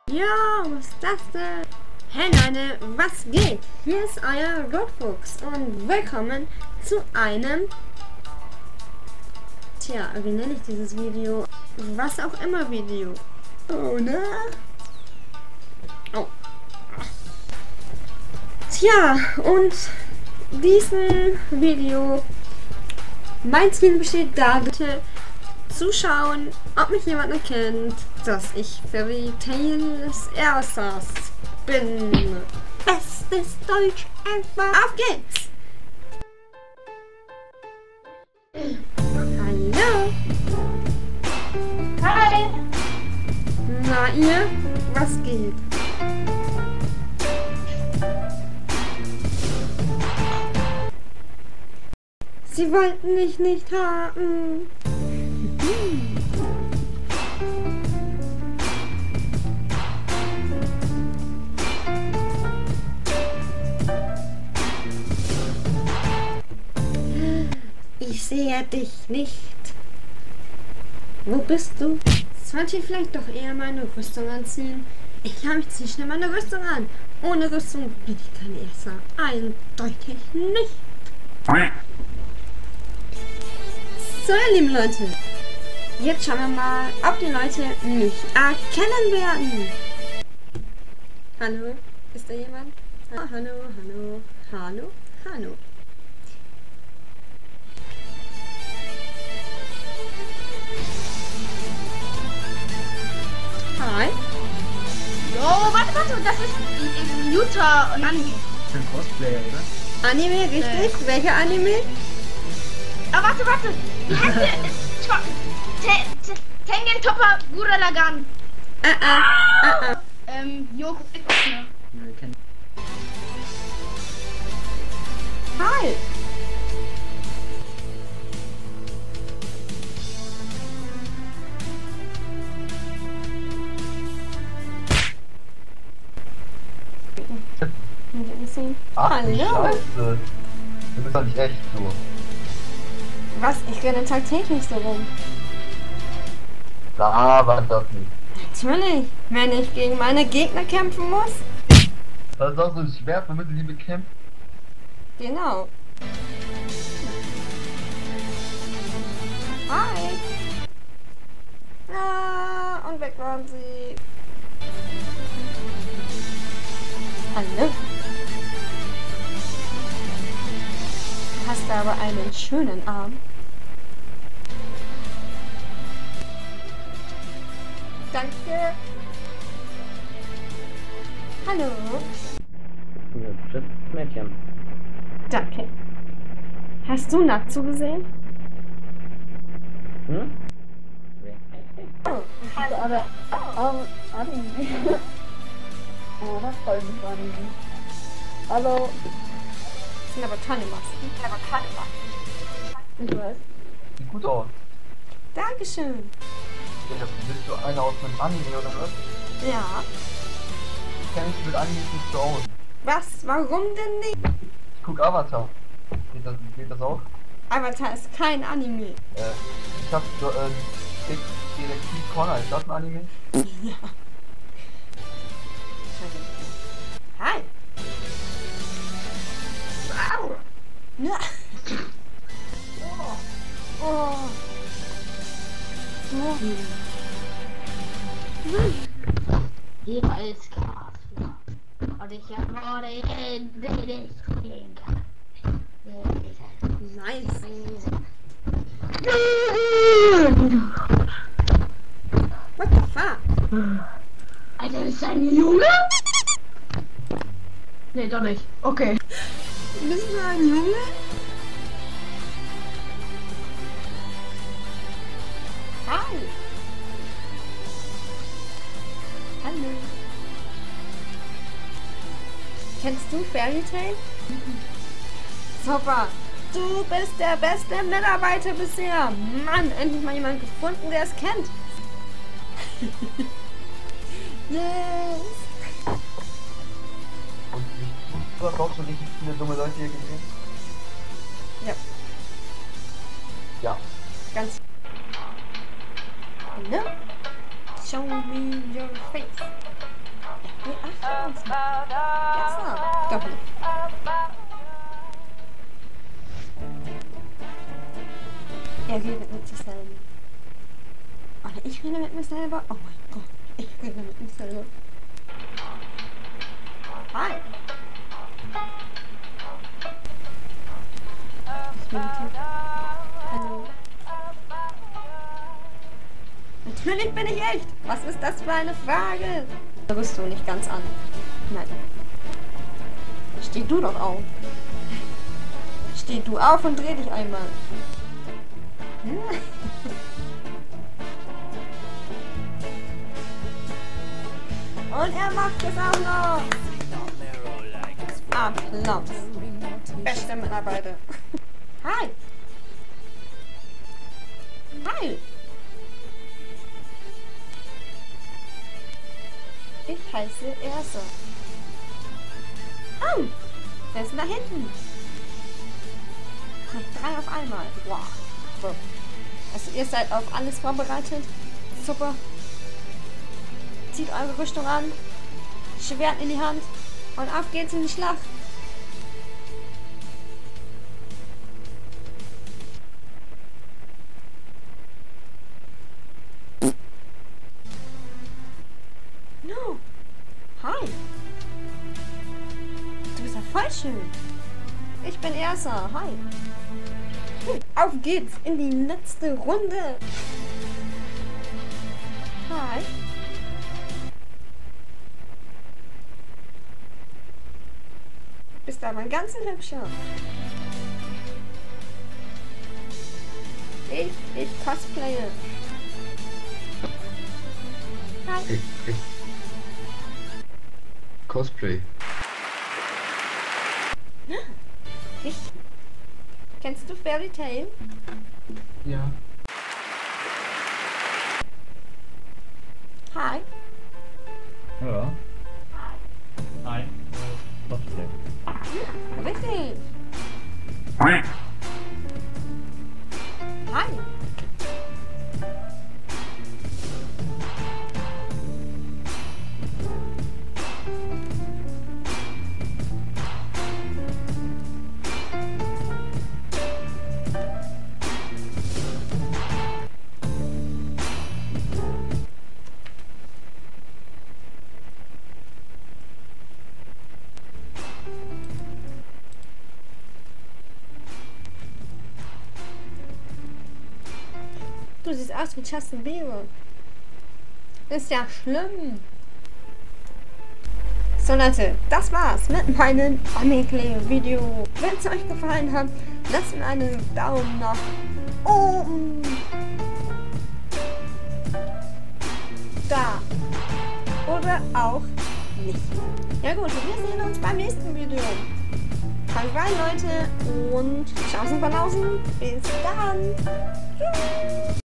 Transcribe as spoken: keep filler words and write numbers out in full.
Ja, was ist das denn? Hey Leute, was geht? Hier ist euer Rotfuchs und willkommen zu einem... Tja, wie nenne ich dieses Video? Was auch immer Video. Oh, ne? Oh. Tja, und diesen Video... Mein Ziel besteht darin, zuschauen, ob mich jemand erkennt, dass ich Fairy Tales Ersatz bin. Bestes Deutsch ever. Auf geht's! Hallo! Hi! Na ihr, was geht? Sie wollten mich nicht haben. Ich sehe dich nicht. Wo bist du? Sollte ich vielleicht doch eher meine Rüstung anziehen? Ich habe mich ziemlich schnell meine Rüstung an. Ohne Rüstung bin ich kein Erster. Eindeutig nicht. So, ihr lieben Leute. Jetzt schauen wir mal, ob die Leute mich erkennen werden. Hallo? Ist da jemand? Ha hallo, hallo, hallo, hallo. Hi. Jo, warte, warte, das ist in Utah und Anime. Ich bin Cosplayer, oder? Anime, richtig? Äh. Welcher Anime? Ah, warte, warte. Wie heißt der? Te- Te- Tengen Topper Gurren Ah, ah, ah, ah. Ähm, Yoko. Nee, kenn Hi. Ach, Hallo. Scheiße. Du bist doch nicht echt so. Was? Ich renne tagtäglich so rum. Laber das nicht. Natürlich, wenn ich gegen meine Gegner kämpfen muss. Das ist auch so schwer, wir müssen die bekämpfen. Genau. Hi. Ah, und weg waren sie. Hallo. Du hast aber einen schönen Arm. Danke. Hallo. Das Mädchen. Danke. Hast du Natsu gesehen? Hm? Oh. Aber, oh, Anime. Oh, das freut mich Anime. Hallo. Das sind aber tolle Masken. Aber keine Masken. Ich weiß. Sieht gut aus. Dankeschön. Ja, bist du einer aus einem Anime oder was? Ja. Ich kenne mich mit Anime nicht so aus. Was? Warum denn nicht? Ich guck Avatar. Geht das, geht das auch? Avatar ist kein Anime. Äh, ich hab so, ähm, Detektiv Connor, ist das ein Anime? Ja. Hi. Wow. Ja. Oh. Oh. Oh. Hier ist Chaos. Und ich habe nur den, den ich spielen kann. Nice. What the fuck? Alter, ist ein Junge? Nee, doch nicht. Okay. Bist du ein Junge? Hi. Hallo. Kennst du Fairy Tail? Super. Du bist der beste Mitarbeiter bisher. Mann, endlich mal jemand gefunden, der es kennt. Yes. Und ich, du hast auch schon richtig viele dumme Leute hier gesehen? Ja. Ja. Ganz. Hallo? Show me your face. Jetzt noch. Doch nicht. Er redet mit sich selber. Oder ich rede mit mir selber. Oh mein Gott. Ich rede mit mir selber. Hi. Ich meditiere. Hallo. Natürlich bin ich echt. Was ist das für eine Frage? Da bist du nicht ganz an. Nein. Steh du doch auf. Steh du auf und dreh dich einmal. Und er macht es auch noch. Applaus. Beste Mitarbeiter. Hi. Hi. Ich heiße Ersa. Oh, wer ist denn da hinten? Drei auf einmal. Wow. So. Also ihr seid auf alles vorbereitet. Super. Zieht eure Rüstung an. Schwert in die Hand. Und auf geht's in die Schlacht. No. Hi. Du bist ja voll schön. Ich bin Ersa. Hi. Auf geht's in die letzte Runde. Hi. Bist aber ein ganz hübscher. Ich, ich cosplaye. Hi. Ich, ich. Cosplay. Richtig. Kennst du Fairy Tail? Ja. Hi. Ja. Hi. Cosplay. Richtig. Hi. Du siehst aus wie Justin Bieber. Ist ja schlimm. So Leute, das war's mit meinem Omegle-Video. Wenn es euch gefallen hat, lasst mir einen Daumen nach oben da. Oder auch nicht. Ja gut, wir sehen uns beim nächsten Video. Haut rein Leute und Tschaußen Banausen. Bis dann. Tschüss.